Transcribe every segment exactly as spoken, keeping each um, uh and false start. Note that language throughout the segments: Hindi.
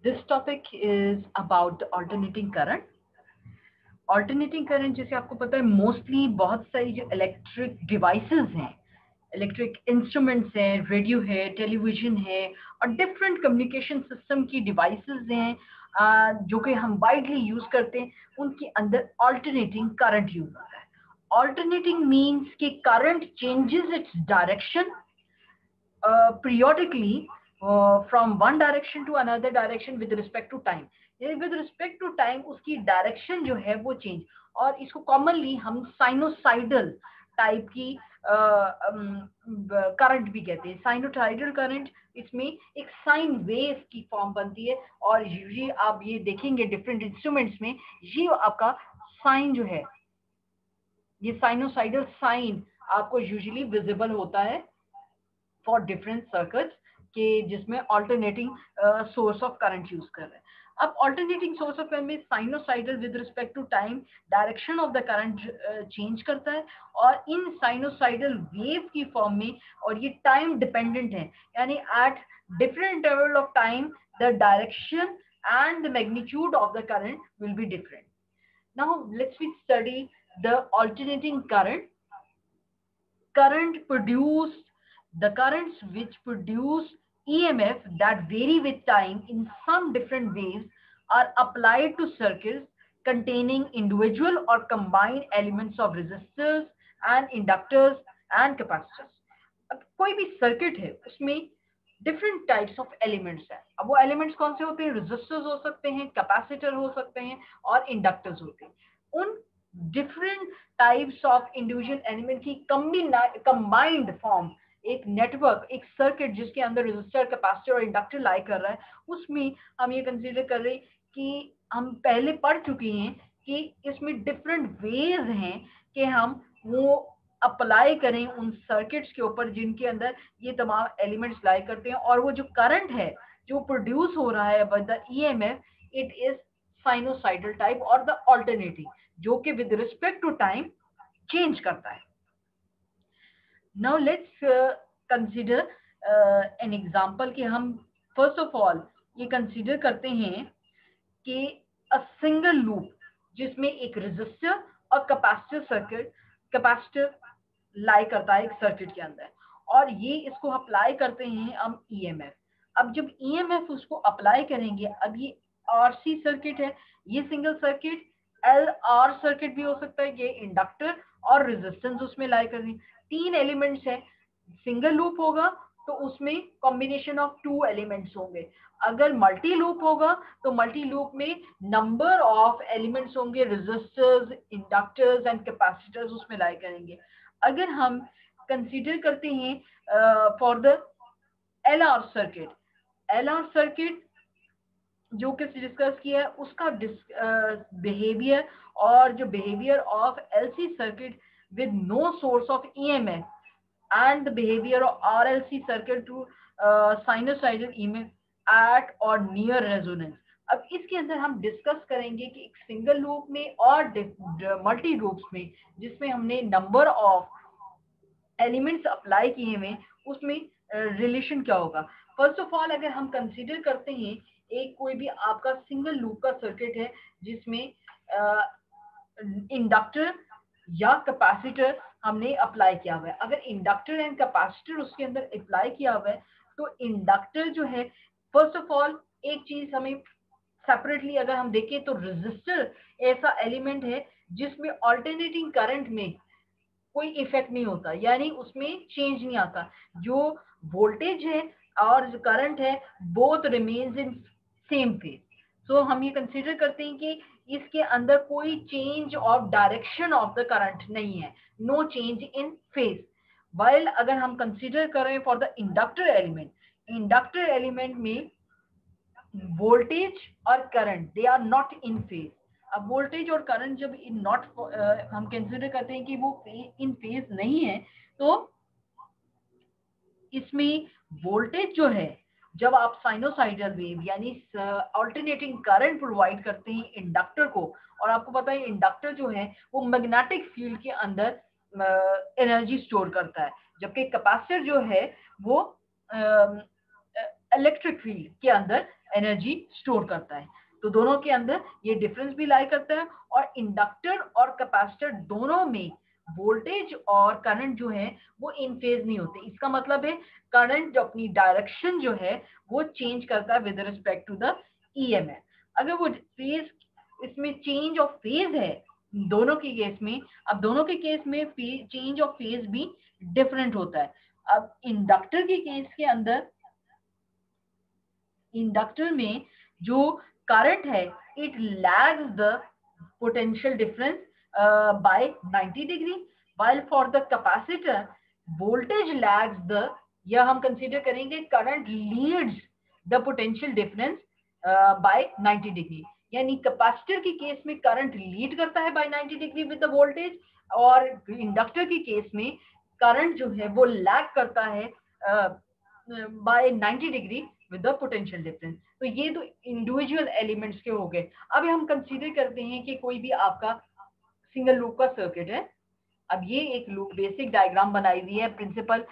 This topic is about the alternating current. Alternating current जैसे आपको पता है मोस्टली बहुत सारी जो इलेक्ट्रिक डिवाइसेस हैं, इलेक्ट्रिक इंस्ट्रूमेंट्स हैं, रेडियो है, टेलीविजन है और डिफरेंट कम्युनिकेशन सिस्टम की डिवाइसेस हैं आ, जो कि हम वाइडली यूज करते हैं, उनके अंदर ऑल्टरनेटिंग करंट यूज होता है। ऑल्टरनेटिंग मीन्स कि current changes its direction periodically uh, from one direction to another direction with respect to time। With respect to time उसकी डायरेक्शन जो है वो चेंज, और इसको कॉमनली हम साइनोसाइडल टाइप की करंट भी कहते हैं। साइनोसाइडल करंट, इसमें एक साइन वेव की फॉर्म बनती है, और यूजुअली आप ये देखेंगे डिफरेंट इंस्ट्रूमेंट्स में ये आपका साइन जो है, ये साइनोसाइडल साइन आपको यूजुअली विजिबल होता है फॉर डिफरेंट सर्किट्स के जिसमें alternating source of current use कर रहे हैं। अब ऑल्टरनेटिंग सोर्स ऑफ करंट में sinusoidal with respect to time direction of the current change करता है, और इन साइनोसाइडल वेव की फॉर्म में, और ये टाइम डिपेंडेंट है, यानी at different interval of time the direction and the magnitude of the current will be different. Now let's we study the alternating current. Current produced The currents which produce E M F that vary with time in some different ways are applied to circuits containing individual or combined elements of resistors and inductors and capacitors. अब कोई भी सर्किट है उसमें डिफरेंट टाइप्स ऑफ एलिमेंट्स हैं। अब वो एलिमेंट्स कौन से होते हैं? रेजिस्टर्स हो सकते हैं, कैपेसिटर हो सकते हैं और इंडक्टर्स होते हैं। उन different types of individual element की कंबाइंड फॉर्म, एक नेटवर्क, एक सर्किट जिसके अंदर रेजिस्टर, कैपेसिटर और इंडक्टर लाई कर रहा है, उसमें हम ये कंसीडर कर रहे हैं कि हम पहले पढ़ चुके हैं कि इसमें डिफरेंट वेज हैं कि हम वो अप्लाई करें उन सर्किट्स के ऊपर जिनके अंदर ये तमाम एलिमेंट्स लाई करते हैं, और वो जो करंट है जो प्रोड्यूस हो रहा है by the EMF, it is sinusoidal type और द ऑल्टरनेटिंग, जो कि with respect to time change करता है। Now let's uh, consider uh, an example कि हम first of all ये consider करते हैं कि a single loop जिसमें एक resistor और capacitor circuit, capacitor लाई करता है एक सर्किट के अंदर, और ये इसको अप्लाई करते हैं हम E M F। अब जब E M F उसको अप्लाई करेंगे, अब ये R C सर्किट है, ये single circuit L R circuit भी हो सकता है, ये इंडक्टर और रेजिस्टेंस उसमें लाई कर रही, तीन एलिमेंट्स हैं। सिंगल लूप होगा तो उसमें कॉम्बिनेशन ऑफ टू एलिमेंट्स होंगे। अगर मल्टी लूप होगा तो मल्टी लूप में नंबर ऑफ एलिमेंट्स होंगे, रेजिस्टर्स, इंडक्टर्स एंड कैपेसिटर्स उसमें लाई करेंगे। अगर हम कंसीडर करते हैं for the L R circuit, L R circuit जो कि डिस्कस किया है उसका बिहेवियर और जो behaviour of LC circuit with no source of E M F and the behavior of R L C circuit to uh, sinusoidal E M F at or near resonance। अब इसके अंदर हम डिस्कस करेंगे कि एक सिंगल लूप में और मल्टी लूप्स में जिसमें हमने नंबर ऑफ एलिमेंट्स अप्लाई किए हुए, उसमें रिलेशन uh, क्या होगा। फर्स्ट ऑफ ऑल अगर हम कंसीडर करते हैं एक कोई भी आपका सिंगल लूप का सर्किट है जिसमें इंडक्टर uh, या कैपेसिटर हमने अप्लाई किया हुआ है। अगर इंडक्टर एंड कैपेसिटर उसके अंदर अप्लाई किया हुआ है तो इंडक्टर जो है, फर्स्ट ऑफ ऑल एक चीज हमें सेपरेटली अगर हम देखें तो रेजिस्टर ऐसा एलिमेंट है जिसमें ऑल्टरनेटिंग करंट में कोई इफेक्ट नहीं होता, यानी उसमें चेंज नहीं आता। जो वोल्टेज है और जो करंट है both remains in same phase. So हम ये कंसीडर करते हैं कि इसके अंदर कोई change of direction of the current नहीं है, no change in phase. While अगर हम कंसीडर करें for the inductor element, inductor element में वोल्टेज और current they are not in phase. अब वोल्टेज और करंट जब इन नॉट हम कंसीडर करते हैं कि वो इन फेज नहीं है, तो इसमें वोल्टेज जो है जब आप साइनोसाइडल वेव यानी अल्टरनेटिंग करंट प्रोवाइड करते हैं इंडक्टर को, और आपको पता है इंडक्टर जो है वो मैग्नेटिक फील्ड के अंदर एनर्जी स्टोर करता है, जबकि कैपेसिटर जो है वो इलेक्ट्रिक फील्ड के अंदर एनर्जी स्टोर करता है। तो दोनों के अंदर ये डिफरेंस भी लाई करता है। और इंडक्टर और कैपेसिटर दोनों में वोल्टेज और करंट जो है वो इन फेज नहीं होते। इसका मतलब है करंट जो अपनी डायरेक्शन जो है वो चेंज करता है with respect to the EMF. अगर वो फेज इसमें चेंज ऑफ फेज है दोनों के केस में, अब दोनों के केस में चेंज ऑफ फेज भी डिफरेंट होता है। अब इंडक्टर के केस के अंदर, इंडक्टर में जो करंट है it lags the potential difference by ninety degree, while for the capacitor voltage lags the, या हम कंसीडर करेंगे current leads the potential difference by ninety degree. यानी कैपेसिटर के केस में करंट लीड करता है by ninety degree with the voltage, और इंडक्टर के केस में करंट जो है वो लैग करता है by ninety degree with the potential difference. तो ये तो इंडिविजुअल एलिमेंट्स के हो गए। अब हम कंसीडर करते हैं कि कोई भी आपका सिंगल लूप का सर्किट है। अब ये एक लूप बेसिक डायग्राम बनाई हुई है principle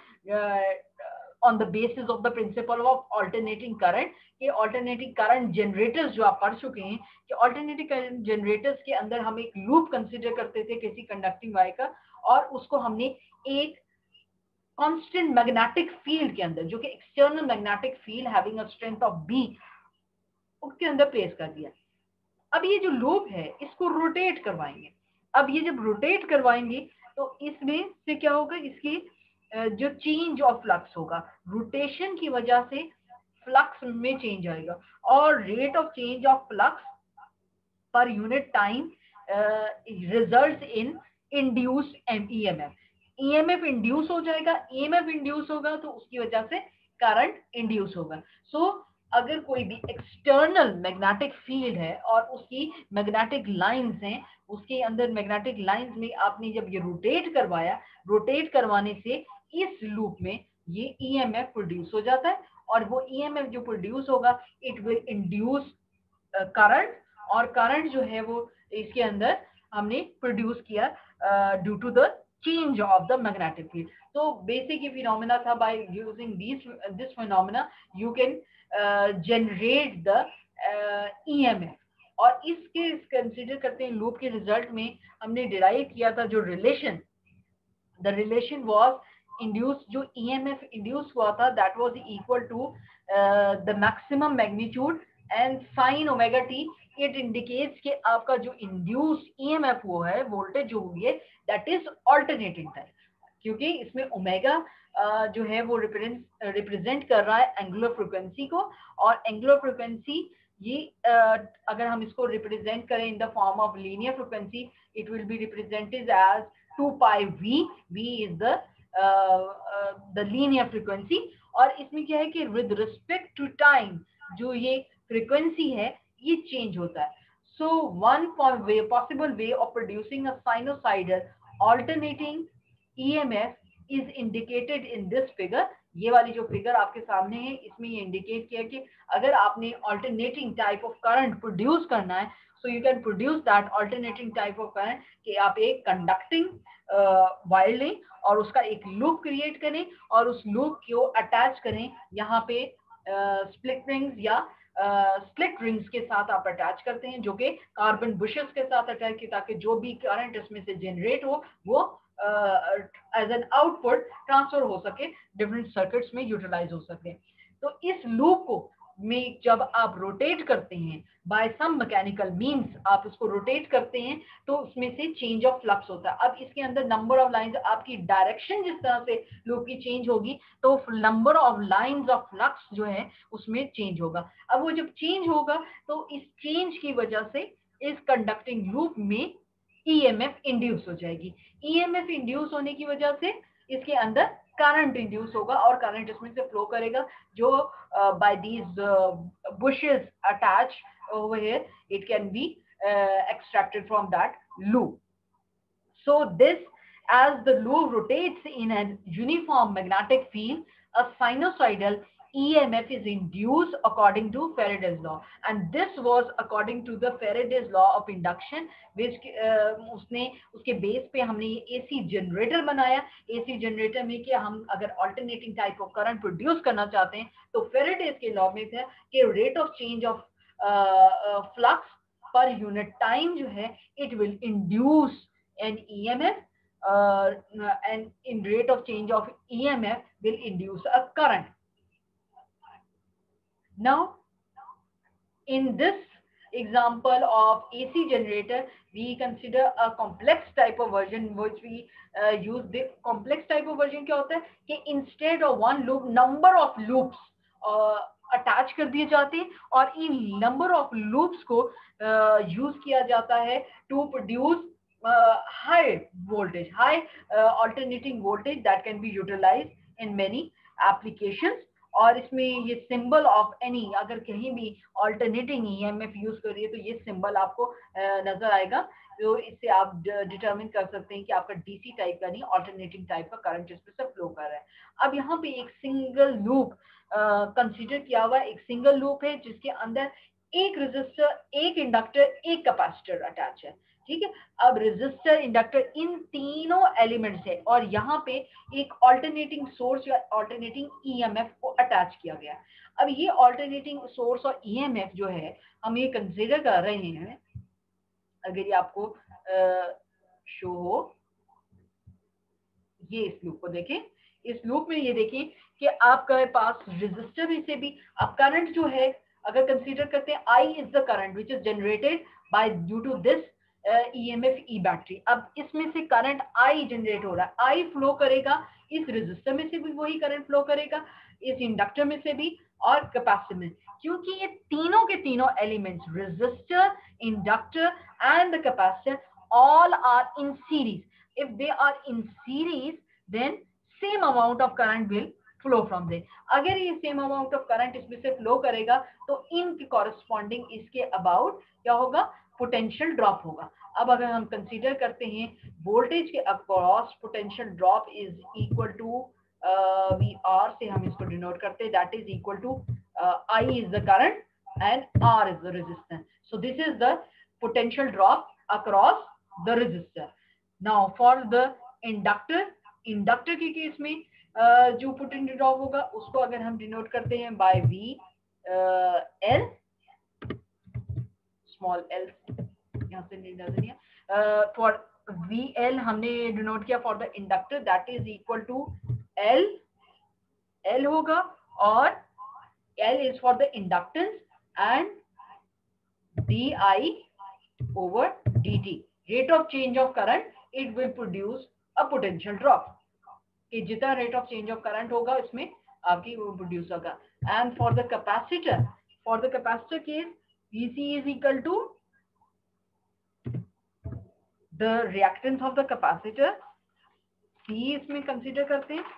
on the basis of the principle of alternating current. ये ऑल्टरनेटिंग करंट जनरेटर्स जो आप पढ़ चुके हैं कि ऑल्टरनेटिंग करंट जनरेटर्स के अंदर हम एक लूप कंसीडर करते थे किसी कंडक्टिंग वायर का, और उसको हमने एक कांस्टेंट मैग्नेटिक फील्ड के अंदर, जो कि external magnetic field having a strength of B, उसके अंदर प्लेस कर दिया। अब ये जो लूप है इसको रोटेट करवाएंगे। अब ये जब रोटेट करवाएंगे तो इसमें से क्या होगा, इसकी जो चेंज ऑफ फ्लक्स होगा, रोटेशन की वजह से फ्लक्स में चेंज आएगा, और rate of change of flux per unit time results in induced EMF. EMF induce हो जाएगा, ईएमएफ इंड्यूस होगा तो उसकी वजह से करंट इंड्यूस होगा। सो so, अगर कोई भी एक्सटर्नल मैग्नेटिक फील्ड है और उसकी मैग्नेटिक लाइंस हैं, उसके अंदर मैग्नेटिक लाइंस में आपने जब ये रोटेट करवाया, रोटेट करवाने से इस लूप में ये ईएमएफ प्रोड्यूस हो जाता है, और वो ईएमएफ जो प्रोड्यूस होगा इट विल इंड्यूस करंट, और करंट जो है वो इसके अंदर हमने प्रोड्यूस किया due to the change of the magnetic field. तो बेसिक ये फिनोमेना था, by using this this phenomena you can generate the EMF. और इसके कंसीडर करते हैं लूप के रिजल्ट में हमने डिराइव किया था जो relation, the relation was induce, जो ईएमएफ इंड्यूस हुआ था that was equal to the maximum magnitude and sine omega t. It indicates कि आपका जो इंड्यूस ईएमएफ हुआ है, वोल्टेज जो हुई है, दैट इज ऑल्टरनेटिंग टाइप, क्योंकि इसमें ओमेगा uh, जो है वो रिप्रेजेंट रिप्रेजेंट कर रहा है एंगुलर फ्रीक्वेंसी को, और एंगुलर फ्रीक्वेंसी ये uh, अगर हम इसको रिप्रेजेंट करें in the form of linear frequency, it will be represented as two pi v, v is the the linear frequency. और इसमें क्या है कि विद रिस्पेक्ट टू टाइम जो ये फ्रीक्वेंसी है ये चेंज होता है। So one way possible way of producing a sinusoidal alternating EMF is indicated in this figure. ये वाली जो फिगर आपके सामने है इसमें ये इंडिकेट किया कि अगर आपने alternating type of current produce करना है, so you can produce that alternating type of current कि आप एक कंडक्टिंग वायर लें और उसका एक लूप क्रिएट करें, और उस लूप को अटैच करें यहाँ पे स्प्लिट रिंग्स या स्प्लिट uh, रिंग्स के साथ आप अटैच करते हैं, जो कि कार्बन बुशेस के साथ अटैच की, ताकि जो भी करंट इसमें से जनरेट हो वो एज एन आउटपुट ट्रांसफर हो सके, डिफरेंट सर्किट्स में यूटिलाइज हो सके। तो इस लूप को में जब आप रोटेट करते हैं बाय सम मैकेनिकल मींस, आप उसको रोटेट करते हैं तो उसमें से चेंज ऑफ फ्लक्स होता है। अब इसके अंदर नंबर ऑफ लाइंस, आपकी डायरेक्शन जिस तरह से लूप की चेंज होगी तो number of lines of flux जो है उसमें चेंज होगा। अब वो जब चेंज होगा तो इस चेंज की वजह से इस कंडक्टिंग लूप में ईएमएफ इंड्यूस हो जाएगी। ईएमएफ इंड्यूस होने की वजह से इसके अंदर करंट इंड्यूस होगा, और करंट इसमें से फ्लो करेगा, जो by these brushes attach over here it can be uh, extracted from that loop. So this, as the loop rotates in a uniform magnetic field, a sinusoidal E M F is induced according to Faraday's law, and this was according to the Faraday's law of induction, which uh, उसने उसके बेस पे हमने ये एसी जनरेटर बनाया। एसी जनरेटर में कि हम अगर alternating type of current produce करना चाहते हैं तो फेरेडेज के लॉ में था कि rate of change of flux per unit time जो है it will induce an EMF and in rate of change of EMF will induce a current. Now, in this example of A C generator, we consider a complex type of version which we uh, use. The complex type of version क्या होता है कि instead of one loop, number of loops uh, attach कर दिए जाते हैं और इन number of loops को uh, use किया जाता है to produce uh, high voltage, high uh, alternating voltage that can be utilized in many applications। और इसमें ये सिंबल ऑफ एनी अगर कहीं भी ऑल्टरनेटिंग ईएमएफ यूज करिए तो ये सिंबल आपको नजर आएगा, तो इससे आप डिटरमिन कर सकते हैं कि आपका डीसी टाइप का नहीं ऑल्टरनेटिंग टाइप का करंट जिसमें से फ्लो कर रहा है। अब यहाँ पे एक सिंगल लूप कंसीडर किया हुआ, एक सिंगल लूप है जिसके अंदर एक रेजिस्टर, एक इंडक्टर, एक कैपेसिटर अटैच है। ठीक है, अब रेजिस्टर, इंडक्टर, इन तीनों एलिमेंट्स है और यहाँ पे एक ऑल्टरनेटिंग सोर्स या ऑल्टरनेटिंग ईएमएफ को अटैच किया गया। अब ये ऑल्टरनेटिंग सोर्स और ईएमएफ जो है हम ये कंसीडर कर रहे हैं, अगर ये आपको शो हो, ये इस लूप को देखें, इस लूप में ये देखें कि आपके पास रेजिस्टर में से भी अब करंट जो है अगर कंसीडर करते हैं, I is the current which is generated by due to this EMF E battery. अब इसमें से करंट आई जनरेट हो रहा है, आई फ्लो करेगा, इस रेजिस्टर में से भी वही करंट फ्लो करेगा, इस इंडक्टर में से भी और कैपेसिटर में, क्योंकि ये तीनों के तीनों elements resistor, inductor and the capacitor all are in series. If they are in series, then same amount of current will flow from there. अगर ये same amount of current इसमें से flow करेगा तो इनके corresponding इसके about क्या होगा, potential drop होगा। अब अगर हम consider करते हैं voltage के across potential drop is equal to uh, V R से हम इसको denote करते हैं, that is equal to uh, I is the current and R is the resistance. So this is the potential drop across the resistor. Now for the inductor, inductor के केस में uh, जो potential drop होगा उसको अगर हम denote करते हैं by V uh, L, small L यहाँ से नहीं नजर नहीं है, for V L हमने denote किया for the inductor, that is equal to L, L होगा और L is for the inductance and D I over D T, rate of change of current, it will produce a potential drop। कि जितना rate of change of current होगा इसमें आपकी वो produce होगा। And for the capacitor, for the capacitor case, V C is equal to the reactance of the capacitor, C इसमें consider करते हैं,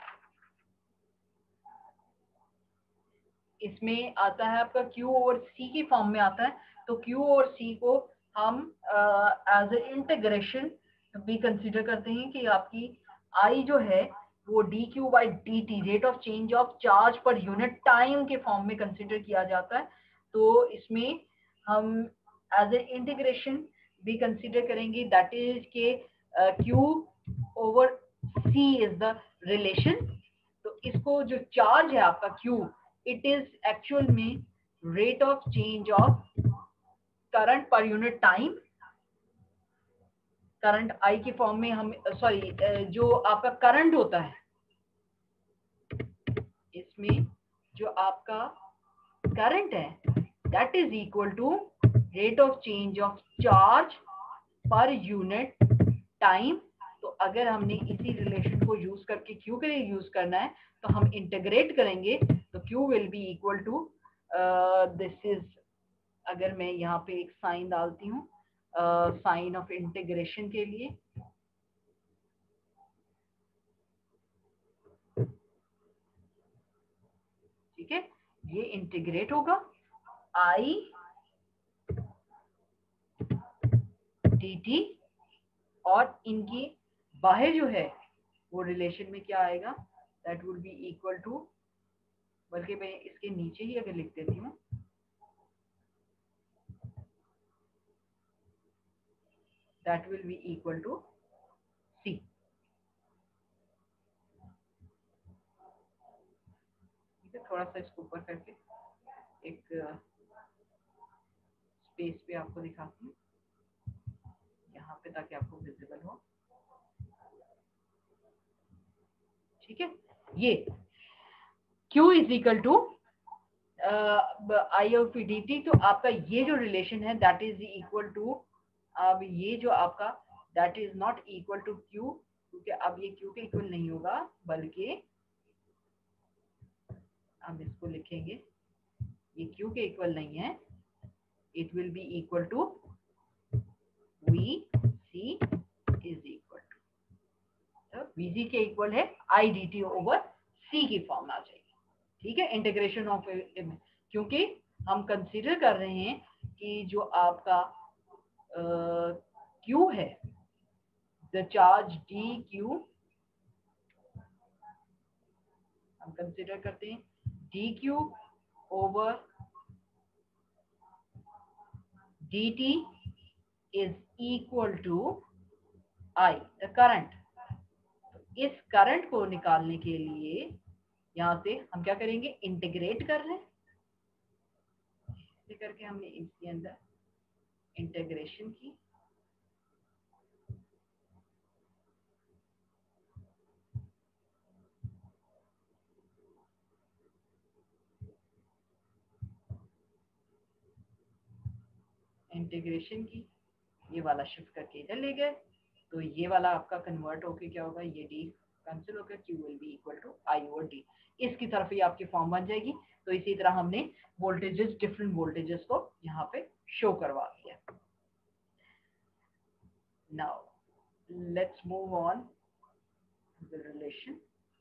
इसमें आता है आपका Q और C की फॉर्म में आता है, तो Q और C को हम एज ए इंटीग्रेशन भी कंसीडर करते हैं कि आपकी I जो है वो d q by d t, rate of change of charge per unit time के फॉर्म में कंसीडर किया जाता है। तो इसमें हम एज ए इंटीग्रेशन भी कंसीडर करेंगे, दैट इज के Q over C is the relation. तो इसको जो चार्ज है आपका Q, इट इज एक्चुअल में rate of change of current per unit time, current I की फॉर्म में हम सॉरी जो आपका करंट होता है इसमें जो आपका करंट है that is equal to rate of change of charge per unit time. तो अगर हमने इसी रिलेशन को यूज करके क्यू के लिए यूज करना है तो हम इंटीग्रेट करेंगे, तो Q will be equal to this is, अगर मैं यहाँ पे एक साइन डालती हूँ साइन ऑफ इंटीग्रेशन के लिए, ठीक है, ये इंटीग्रेट होगा आई डी टी और इनकी बाहर जो है वो रिलेशन में क्या आएगा, that will be equal to बल्कि मैं इसके नीचे ही अगर लिख देती हूँ, that will be equal to C. थोड़ा सा इसको ऊपर करके एक स्पेस पे आपको दिखाती हूँ यहाँ पे, ताकि आपको विजिबल हो। ठीक है, ये Q is equal to I of D T. तो आपका ये जो रिलेशन है दैट इज इक्वल टू, अब ये जो आपका that is not equal to Q, क्योंकि अब ये Q के इक्वल नहीं होगा, बल्कि हम इसको लिखेंगे, ये Q के इक्वल नहीं है, it will be equal to V C is equal to, तो वी सी के इक्वल है I D T over C की फॉर्म आ जाएगी। ठीक है, इंटीग्रेशन ऑफ, क्योंकि हम कंसीडर कर रहे हैं कि जो आपका Q है, द चार्ज डी क्यू, हम कंसीडर करते हैं D Q over D T is equal to I, the current. इस करंट को निकालने के लिए यहां से हम क्या करेंगे, इंटीग्रेट कर लें, इसे करके हमने इसके अंदर इंटीग्रेशन की। इंटीग्रेशन की, ये वाला शिफ्ट करके इधर ले गए, तो ये वाला आपका कन्वर्ट होके क्या होगा, ये डी कैंसिल होकर Q will be equal to I over D, इसकी तरफ ही आपकी फॉर्म बन जाएगी। तो इसी तरह हमने वोल्टेजेस, डिफरेंट वोल्टेजेस को यहाँ पे शो करवा दिया। Now let's move on the relation.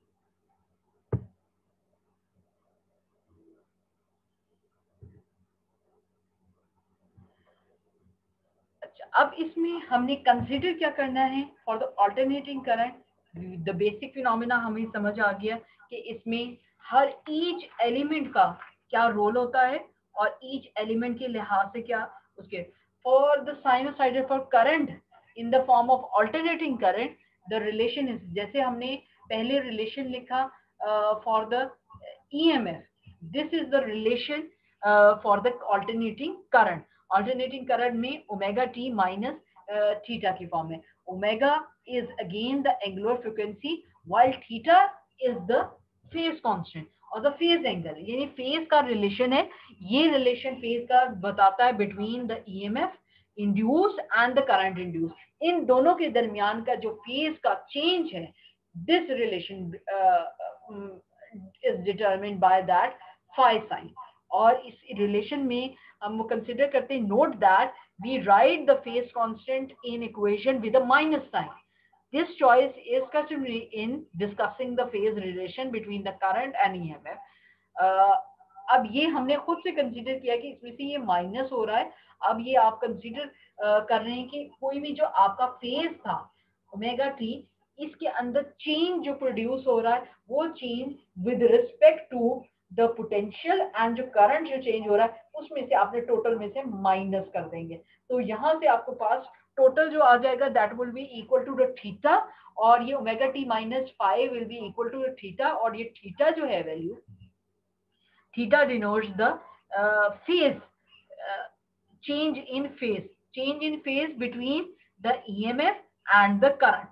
अच्छा, अब इसमें हमने कंसीडर क्या करना है for the alternating current. The basic phenomena हमें समझ आ गया कि इसमें हर ईच एलिमेंट का क्या रोल होता है और ईच एलिमेंट के लिहाज से क्या उसके। For the sinusoidal for current in the form of alternating current, the relation is, जैसे हमने पहले रिलेशन लिखा for the E M F, this is the relation for the alternating current. Alternating current में ओमेगा टी माइनस थीटा की फॉर्म है। Omega is again the angular frequency while theta is the phase constant और the phase angle, यानी phase का रिलेशन है। ये रिलेशन phase का बताता है between the E M F induced and the current induced, इन दोनों के दरमियान का जो phase का change है, this relation uh, is determined by that phi sign। और इस रिलेशन में हम कंसिडर करते हैं, note that we write the phase constant in equation with a minus sign. This choice is customary in discussing the phase relation between the current and E M F. uh, अब ये हमने खुद से कंसीडर किया कि इसमें से ये माइनस हो रहा है। अब ये आप कंसीडर uh, कर रहे हैं कि कोई भी जो आपका फेज था ओमेगा टी, इसके अंदर चेंज जो प्रोड्यूस हो रहा है वो change with respect to the potential and जो करंट जो चेंज हो रहा है उसमें से आपने टोटल में से माइनस कर देंगे। तो यहाँ से आपको पास टोटल जो आ जाएगा that will be equal to the theta, और ये omega T minus five will be equal to the theta, और ये थीटा जो है value, theta denotes the phase change in phase, change in phase between the EMF and the current.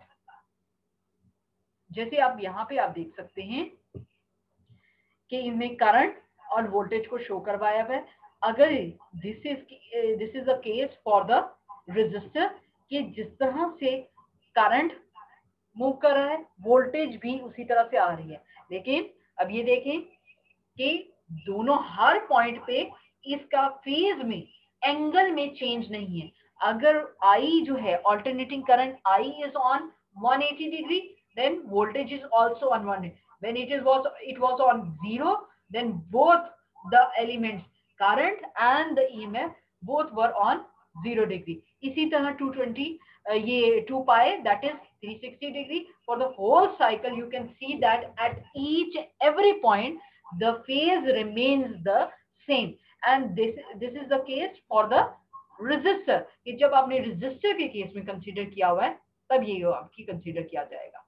जैसे आप यहाँ पे आप देख सकते हैं कि इनमें करंट और वोल्टेज को शो करवाया हुआ है। अगर this is this is a case for the resistor कि जिस तरह से करंट मूव कर रहा है वोल्टेज भी उसी तरह से आ रही है, लेकिन अब ये देखें कि दोनों हर पॉइंट पे इसका फेज में एंगल में चेंज नहीं है। अगर आई जो है alternating current I is on one eighty degree, then voltage is also on one eighty. When it is was it was on zero, then both the elements current and the E M F both were on zero degree. इसी तरह two twenty uh, ये two pi that is three sixty degree for the whole cycle. You can see that at each every point the phase remains the same, and this this is the case for the resistor। कि जब आपने resistor के केस में कंसीडर किया हुआ है तब ये आपकी कंसीडर किया जाएगा।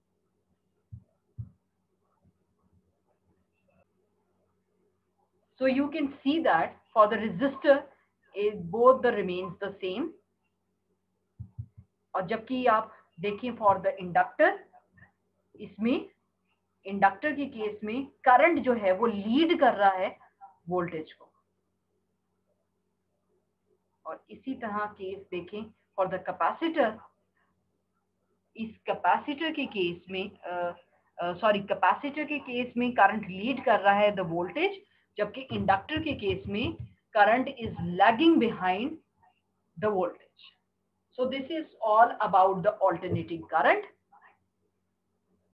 So you can see that for the resistor is both the remains the same, और जबकि आप देखें फॉर द इंडक्टर, इसमें इंडक्टर के केस में करंट जो है वो लीड कर रहा है वोल्टेज को। और इसी तरह केस देखें फॉर द कैपेसिटर, इस कैपेसिटर के केस में सॉरी कैपेसिटर के केस में करंट लीड कर रहा है द वोल्टेज, जबकि इंडक्टर के केस में current is lagging behind the voltage. So this is all about the alternating current.